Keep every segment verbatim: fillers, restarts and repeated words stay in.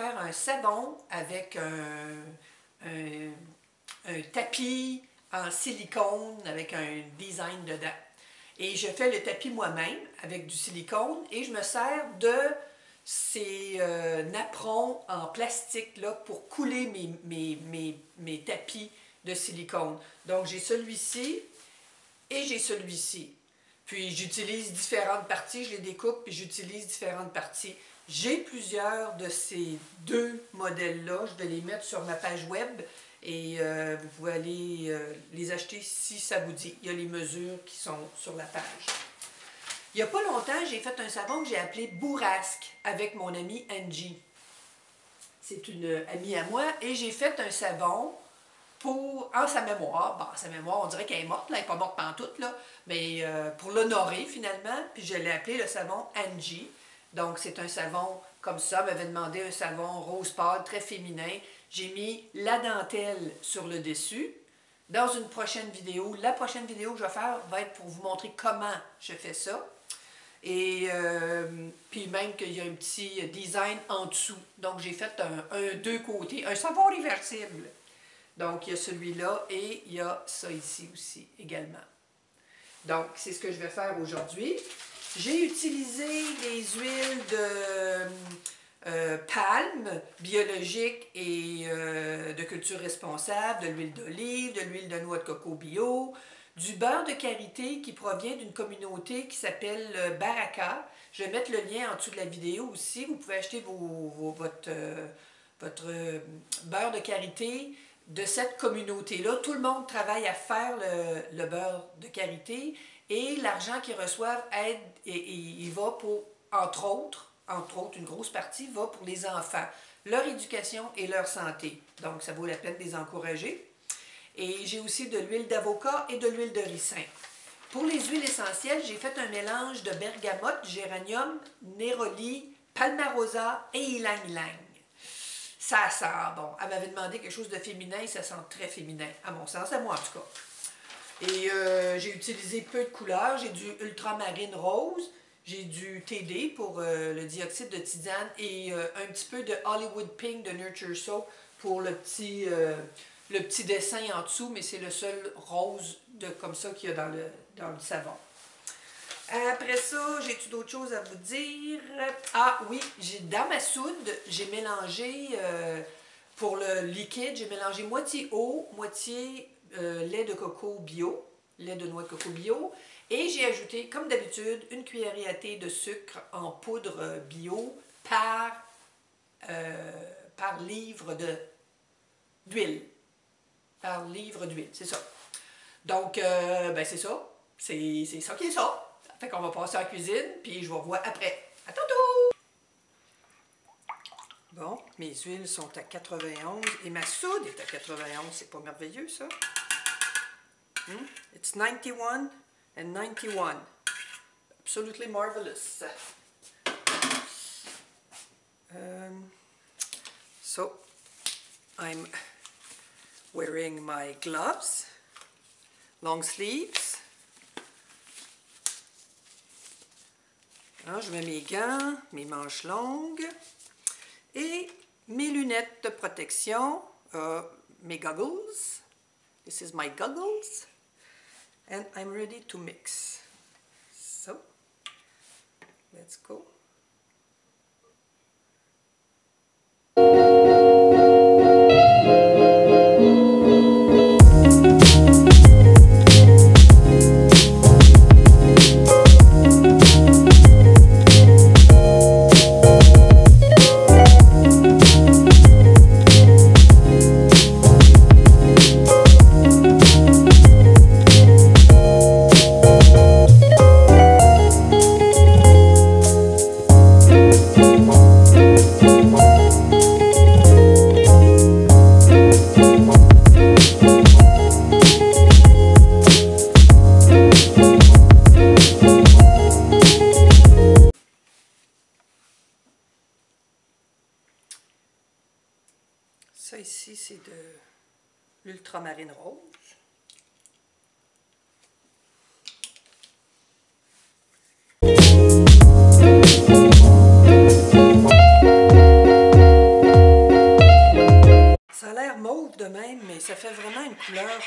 faire un savon avec un, un, un tapis en silicone avec un design dedans. Et je fais le tapis moi-même avec du silicone et je me sers de ces euh, napperons en plastique là, pour couler mes, mes, mes, mes tapis de silicone. Donc j'ai celui-ci et j'ai celui-ci. Puis j'utilise différentes parties, je les découpe et j'utilise différentes parties. J'ai plusieurs de ces deux modèles-là, je vais les mettre sur ma page web et euh, vous pouvez aller euh, les acheter si ça vous dit. Il y a les mesures qui sont sur la page. Il n'y a pas longtemps, j'ai fait un savon que j'ai appelé Bourrasque avec mon amie Angie. C'est une amie à moi et j'ai fait un savon pour, en sa mémoire. Bon, en sa mémoire, on dirait qu'elle est morte, là, elle n'est pas morte pantoute, là, mais euh, pour l'honorer finalement, puis je l'ai appelé le savon Angie. Donc c'est un savon comme ça, elle m'avait demandé un savon rose pâle, très féminin. J'ai mis la dentelle sur le dessus. Dans une prochaine vidéo, la prochaine vidéo que je vais faire va être pour vous montrer comment je fais ça. Et euh, puis même qu'il y a un petit design en dessous. Donc j'ai fait un, un deux côtés, un savon réversible. Donc il y a celui-là et il y a ça ici aussi également. Donc c'est ce que je vais faire aujourd'hui. J'ai utilisé des huiles de euh, palme biologique et euh, de culture responsable, de l'huile d'olive, de l'huile de noix de coco bio, du beurre de karité qui provient d'une communauté qui s'appelle Baraka. Je vais mettre le lien en dessous de la vidéo aussi. Vous pouvez acheter vos, vos, votre, euh, votre euh, beurre de karité de cette communauté-là. Tout le monde travaille à faire le, le beurre de karité et l'argent qu'ils reçoivent aide et, et il va pour, entre autres, entre autres, une grosse partie va pour les enfants, leur éducation et leur santé. Donc, ça vaut la peine de les encourager. Et j'ai aussi de l'huile d'avocat et de l'huile de ricin. Pour les huiles essentielles, j'ai fait un mélange de bergamote, géranium, néroli, palmarosa et ylang-ylang. Ça sent bon. Elle m'avait demandé quelque chose de féminin, ça sent très féminin, à mon sens, à moi en tout cas. Et euh, j'ai utilisé peu de couleurs. J'ai du ultramarine rose, j'ai du T D pour euh, le dioxyde de titane et euh, un petit peu de Hollywood Pink de Nurture Soap pour le petit, euh, le petit dessin en dessous, mais c'est le seul rose de, comme ça qu'il y a dans le, dans le savon. Après ça, j'ai-tu d'autres choses à vous dire? Ah oui, dans ma soude, j'ai mélangé, euh, pour le liquide, j'ai mélangé moitié eau, moitié euh, lait de coco bio, lait de noix de coco bio, et j'ai ajouté, comme d'habitude, une cuillerée à thé de sucre en poudre bio par, euh, par livre d'huile. Par livre d'huile, c'est ça. Donc, euh, ben c'est ça. C'est ça qui est ça. Fait qu'on va passer en cuisine, puis je vous revois après. À tantôt! Bon, mes huiles sont à quatre-vingt-onze et ma soude est à quatre-vingt-onze. C'est pas merveilleux, ça? Hmm? It's ninety-one and ninety-one. Absolutely marvelous. Um, so, I'm wearing my gloves, long sleeves. Alors, je mets mes gants, mes manches longues et mes lunettes de protection, uh, mes goggles. This is my goggles. And I'm ready to mix. So, let's go. Ça ici, c'est de l'ultramarine rose.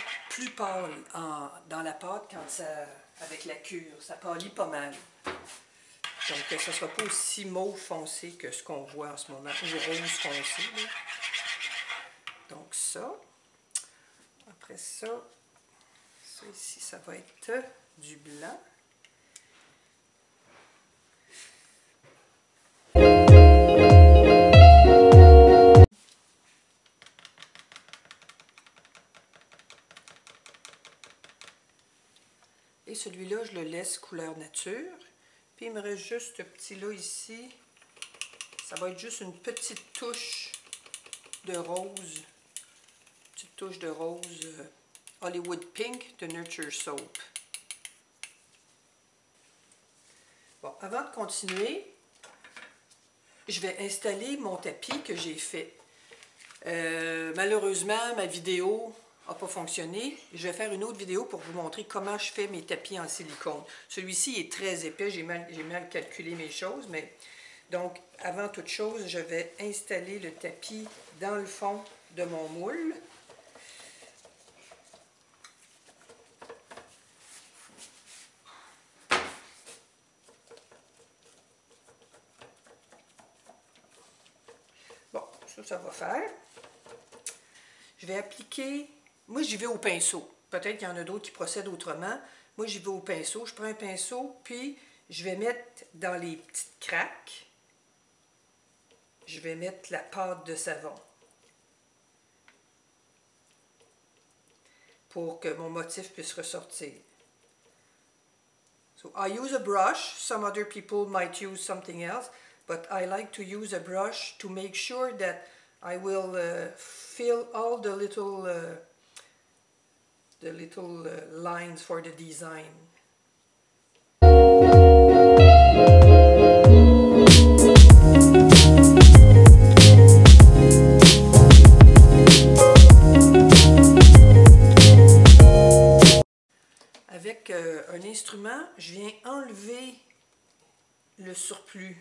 plus pâle en, dans la pâte quand ça, avec la cure. Ça pâlit pas mal. Donc, ça ne sera pas aussi mauve foncé que ce qu'on voit en ce moment, ou rose foncé. Là. Donc, ça. Après ça, ça ici, ça va être du blanc. Et celui-là, je le laisse couleur nature. Puis il me reste juste ce petit-là ici. Ça va être juste une petite touche de rose. Une petite touche de rose euh, Hollywood Pink de Nurture Soap. Bon, avant de continuer, je vais installer mon tapis que j'ai fait. Euh, malheureusement, ma vidéo n'a pas fonctionné. Je vais faire une autre vidéo pour vous montrer comment je fais mes tapis en silicone. Celui-ci est très épais, j'ai mal, j'ai mal calculé mes choses, mais donc avant toute chose, je vais installer le tapis dans le fond de mon moule. Bon, ça, ça va faire. Je vais appliquer, moi j'y vais au pinceau. Peut-être qu'il y en a d'autres qui procèdent autrement. Moi j'y vais au pinceau. Je prends un pinceau, puis je vais mettre dans les petites craques, je vais mettre la pâte de savon. Pour que mon motif puisse ressortir. So I use a brush. Some other people might use something else, but I like to use a brush to make sure that I will uh, fill all the little uh, the little uh, lines for the design. Avec euh, un instrument, je viens enlever le surplus.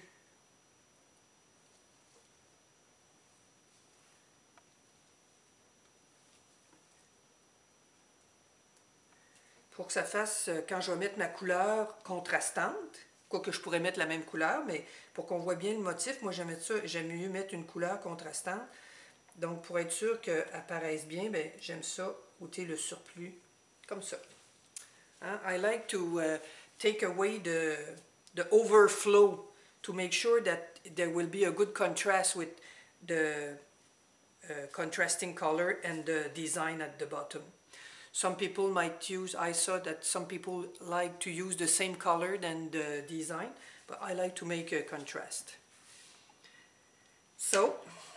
Pour que ça fasse, quand je vais mettre ma couleur contrastante, quoique je pourrais mettre la même couleur, mais pour qu'on voit bien le motif, moi j'aime ça, j'aime mieux mettre une couleur contrastante. Donc pour être sûr qu'elle apparaisse bien, ben, j'aime ça, ôter le surplus, comme ça. Hein? I like to uh, take away the, the overflow to make sure that there will be a good contrast with the uh, contrasting color and the design at the bottom. Some people might use, I saw that some people like to use the same color than the design, but I like to make a contrast. So,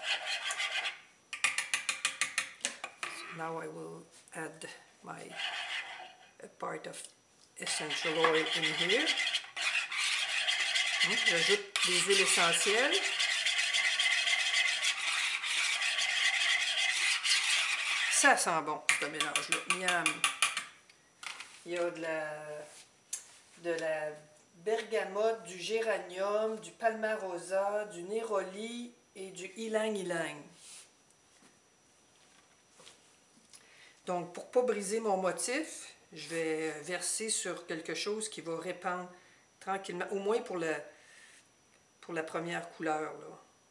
so now I will add my a part of essential oil in here. J'ajoute des huiles essentielles. Ça sent bon, ce mélange-là. Miam! Il y a de la, de la bergamote, du géranium, du palmarosa, du néroli et du ylang-ylang. Donc, pour ne pas briser mon motif, je vais verser sur quelque chose qui va répandre tranquillement, au moins pour la, pour la première couleur, là.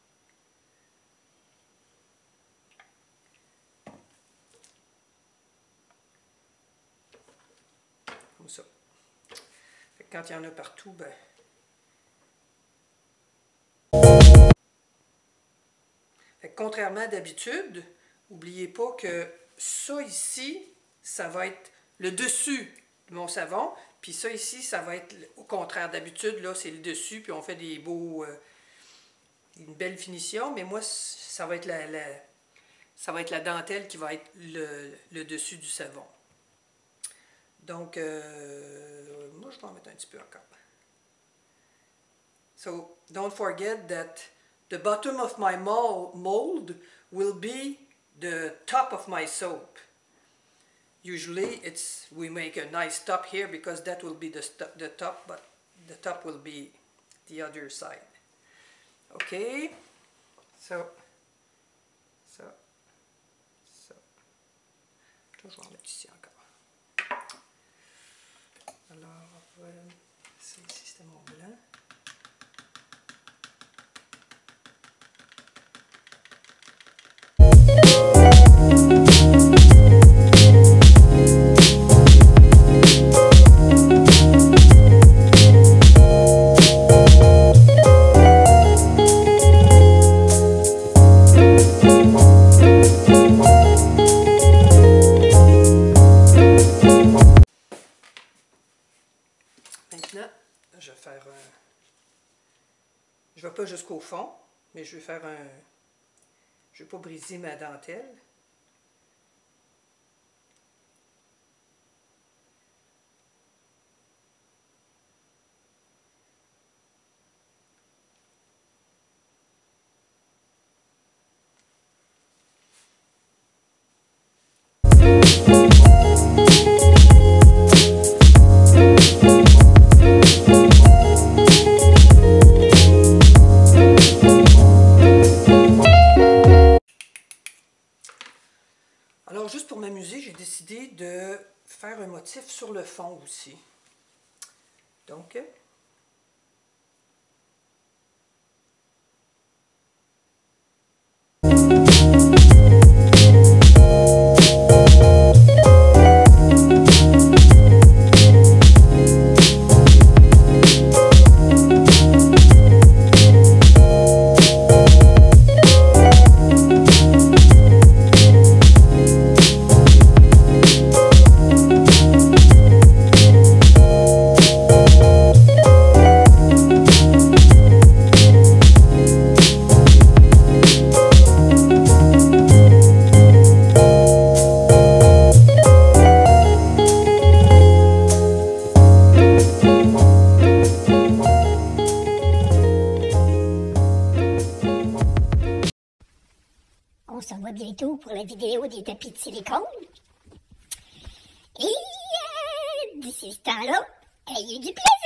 Comme ça. Fait que quand il y en a partout, ben... Fait que contrairement à d'habitude, n'oubliez pas que ça ici, ça va être le dessus de mon savon, puis ça ici, ça va être au contraire. D'habitude, là, c'est le dessus, puis on fait des beaux... Euh, une belle finition, mais moi, ça va être la, la, ça va être la dentelle qui va être le, le dessus du savon. Donc, euh, moi, je vais en mettre un petit peu encore. So, don't forget that the bottom of my mold will be the top of my soap. Usually, it's we make a nice top here because that will be the, the top, but the top will be the other side. Okay, so, so, so. Je vais en mettre ici encore. Alors, voilà. Ça ici, c'était mon blanc. Maintenant, je vais faire un... Je ne vais pas jusqu'au fond, mais je vais faire un... Je ne vais pas briser ma dentelle. Alors, juste pour m'amuser, j'ai décidé de faire un motif sur le fond aussi. Donc, on se revoit bientôt pour la vidéo des tapis de silicone. Et euh, d'ici ce temps-là, ayez du plaisir!